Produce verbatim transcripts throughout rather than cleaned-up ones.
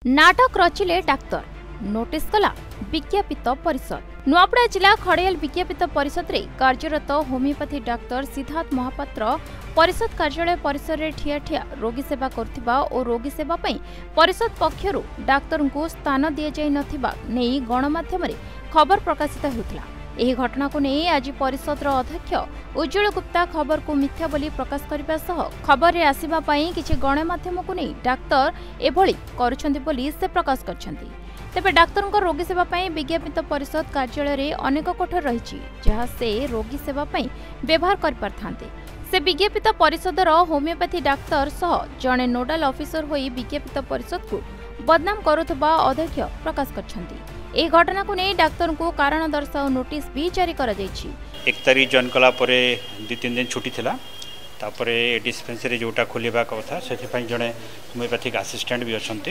नाटक रचिले doctor notice कला विज्ञापित परिषद। नुआपड़ा जिला खड़ियाल विज्ञापित परिषद रे कार्यरत होमियोपैथी डाक्तर सिद्धार्थ महापात्र परिषद कार्यालय परिसर रे ठिया ठिया रोगी सेवा करथिबा और रोगी सेवा पई परिषद पक्षरु डाक्तर को स्थान दिया जाय नथिबा नै गणमाध्यम रे खबर प्रकाशित होतला। एही घटना को नहीं आज परिषद अध्यक्ष उज्ज्वल गुप्ता खबर को मिथ्या बोली प्रकाश करने सह खबर रे आसिबा पई किछि गणमाध्यम को नहीं डाक्तर एभली करुछन्ति बोली से प्रकाश करछन्ति। तेबे डाक्तर को रोगी सेवा पई विज्ञापित परिषद कार्यालय रे अनेक कोठर रहिछि जहाँ से रोगी सेवा पई व्यवहार कर पारथांते। से विज्ञापित परिषदर होमियोपैथी डाक्तर सह जणे नोडाल ऑफिसर होई विज्ञापित परिषद को बदनाम करुथबा अध्यक्ष प्रकाश करछन्ति। ए घटना को नहीं डाक्तर को कारण दर्शाओ नोटिस भी जारी करा जायछि। एक तारीख जॉइन कला परे दु तीन दिन छुट्टी थिला तापरे डिस्पेंसरी जोटा खोलिबा कथा सेथि पई जणे होमियोपैथिक असिस्टेंट भी अछंती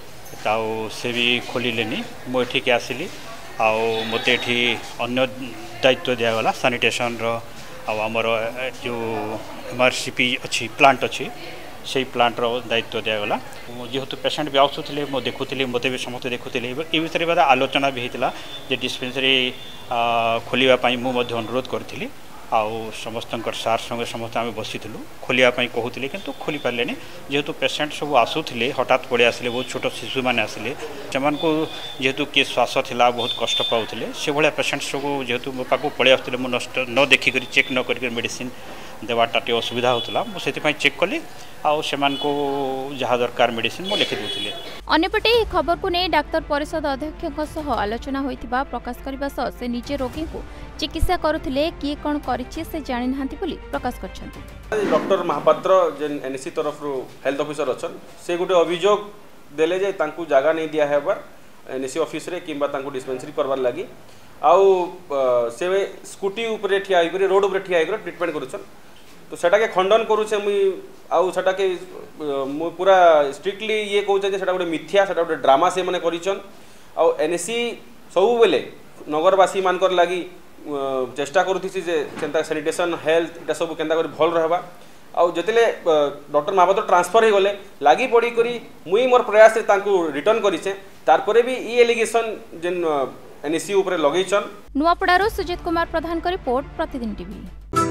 ताऊ से भी खोलिलेनी मो एठी के आसिली आउ मते एठी अन्य दायित्व दिया गला सैनिटेशन रो आ हमर जो एमआरसीपी अछि प्लांट अछि से प्लांट रो दायित्व दिगला जेहेतु पेसेंट भी आसुले मो देखुली मत भी समस्त देखुले ये विषय में आलोचना भी होता जे डिस्पेंसरी खोलियापाई मुझे अनुरोध करी आउ समस्त सार संगे समस्त आम बसी खोलियापाई कहते किंतु खोली पारे जेहेतु पेसेंट सब आसुले हठात पड़े आसिले बहुत छोट शिशु मैंने आसिले से जेहेतु किए श्वास थिला बहुत कष्ट पाते से भाया पेसेंट सब जेहेतु मो पाक पड़े आसुले मुझे नष्ट न देखिक चेक न कर मेडिसिन देवाटा टे असुविधा होता मुझे चेक कली को जहाँ दरकार मेडिसिन मो लिखि देउथिले। अन्यपटे खबर को नहीं डाक्तर परिषद अध्यक्ष आलोचना होइतिबा प्रकाश करबा सह से निजे रोगी को चिकित्सा करुथिले किए कोन करिछि से जानि नांती बोली प्रकाश करछन्ति। डॉक्टर महापात्र जेन एनएससी तरफ रो हेल्थ ऑफिसर अछन से गुटे अभियोग देले जे तांकू जागा नहीं दिया हेबार एनएससी ऑफिस रे किंबा तांकू डिस्पेंसरी करबार लागि आउ से स्कूटी ऊपर ठिया होई रोड ऊपर ठिया होई ट्रीटमेंट करूछन तो सेटा के खंडन करूछे मुई आउ सेटा के मु पूरा स्ट्रिक्टली ये कहूचे जे सेटा गोटे मिथ्या सेटा गोटे ड्रामा से माने करिछन आउ एनएससी सब बेले नगरवासी मानकर लागि चेष्टा करूथि जे केनता सैनिटेशन हेल्थ एटा सब केनता कर भल रहबा आउ जतेले डॉक्टर महापात्र ट्रांसफर हो गले लागि पड़ी करी मुई मोर प्रयास से तांकू रिटर्न करिछे तार परे भी ई एलिगेशन जेन एनएससी ऊपर लगैछन। नुआपड़ारो सुजित कुमार प्रधान का रिपोर्ट प्रतिदिन टीवी।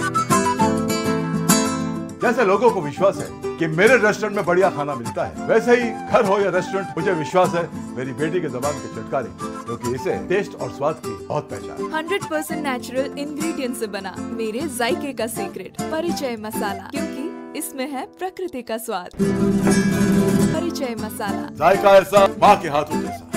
जैसे लोगों को विश्वास है कि मेरे रेस्टोरेंट में बढ़िया खाना मिलता है, वैसे ही घर हो या रेस्टोरेंट मुझे विश्वास है मेरी बेटी के ज़बान के चटकारे क्योंकि इसे टेस्ट और स्वाद की बहुत पहचान। हंड्रेड परसेंट नेचुरल इंग्रेडिएंट से बना मेरे जायके का सीक्रेट परिचय मसाला, क्योंकि इसमें है प्रकृति का स्वाद। परिचय मसाला, जायका ऐसा माँ के हाथों जैसा।